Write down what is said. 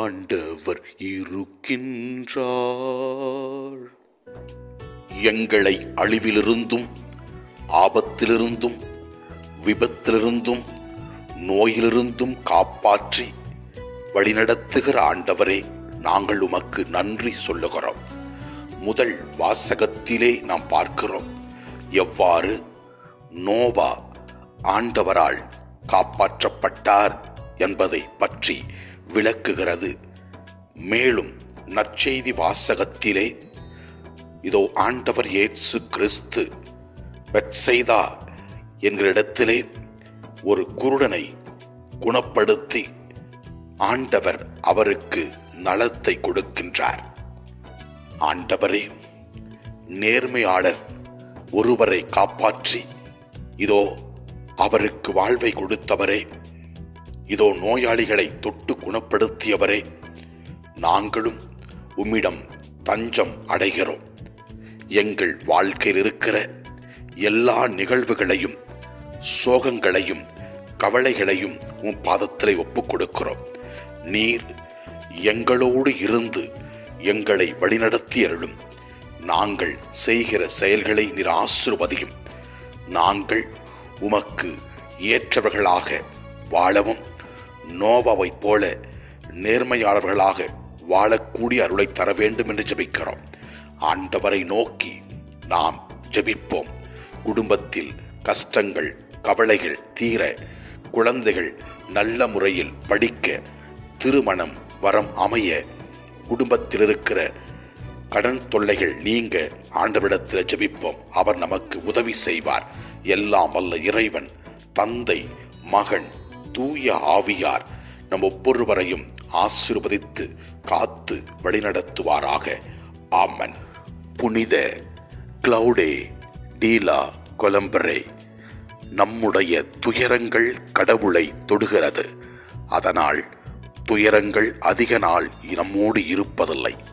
ஆண்டவர் இருக்கின்றார். எங்களை அழிவிலிருந்தும் ஆபத்திலிருந்தும் விபத்திலிருந்தும் நோயிலிருந்தும் காப்பாற்றி வழிநடத்துகிற ஆண்டவரே, நாங்கள் உமக்கு நன்றி சொல்லுகிறோம். முதல் வாசகத்திலே நாம் பார்க்கிறோம் எவ்வாறு நோவா ஆண்டவரால் காப்பாற்றப்பட்டார் என்பதை பற்றி விளக்குகிறது. மேலும் நற்செய்தி வாசகத்திலே இதோ ஆண்டவர் இயேசு கிறிஸ்து பெத்சைதா என்கிற இடத்திலே ஒரு குருடனை குணப்படுத்தி ஆண்டவர் அவருக்கு நலத்தை கொடுக்கின்றார். ஆண்டவரே, நேர்மையாளர் ஒருவரை காப்பாற்றி இதோ அவருக்கு வாழ்வை கொடுத்தவரே, இதோ நோயாளிகளை தொட்டு குணப்படுத்தியவரே, நாங்களும் உம்மிடம் தஞ்சம் அடைகிறோம். எங்கள் வாழ்க்கையில் இருக்கிற எல்லா நிகழ்வுகளையும் சோகங்களையும் கவலைகளையும் உம் பாதத்திலே ஒப்புக் கொடுக்கிறோம். நீர் எங்களோடு இருந்து எங்களை வழிநடத்தி அருளும். நாங்கள் செய்கிற செயல்களை நீர் ஆசீர்வதியும். நாங்கள் உமக்கு ஏற்றவர்களாக வாழவும் நோவாவைப் போல நேர்மையாளர்களாக வாழக்கூடிய அருளை தர வேண்டும் என்று ஜெபிக்கிறோம். ஆண்டவரை நோக்கி நாம் ஜெபிப்போம். குடும்பத்தில் கஷ்டங்கள் கவலைகள் தீர, குழந்தைகள் நல்ல முறையில் படிக்க, திருமணம் வரம் அமைய, குடும்பத்தில் இருக்கிற கடன் தொல்லைகள் நீங்க ஆண்டவரிடத்தில் ஜெபிப்போம். அவர் நமக்கு உதவி செய்வார். எல்லாம் வல்ல இறைவன் தந்தை மகன் தூய ஆவியார் நம் ஒவ்வொருவரையும் ஆசீர்வதித்து காத்து வழிநடத்துவாராக. ஆமன். புனித கிளவுடே டீலா கொலம்பரே, நம்முடைய துயரங்கள் கடவுளை தொடுகிறது. அதனால் துயரங்கள் அதிக நாள் நம்மோடு இருப்பதில்லை.